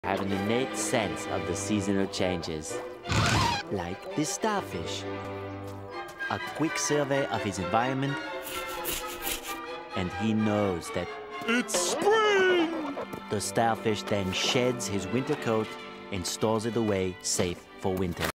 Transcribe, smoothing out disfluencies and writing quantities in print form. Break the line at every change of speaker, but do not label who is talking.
have an innate sense of the seasonal changes. Like this starfish. A quick survey of his environment, and he knows that
It's spring!
the starfish then sheds his winter coat and stores it away safe for winter.